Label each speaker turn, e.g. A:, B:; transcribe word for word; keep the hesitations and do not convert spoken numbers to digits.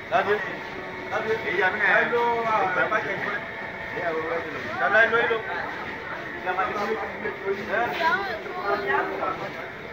A: Love you. Love you. Iya benar. Lalu apa je? Ya, lalu lalu. Jangan dulu.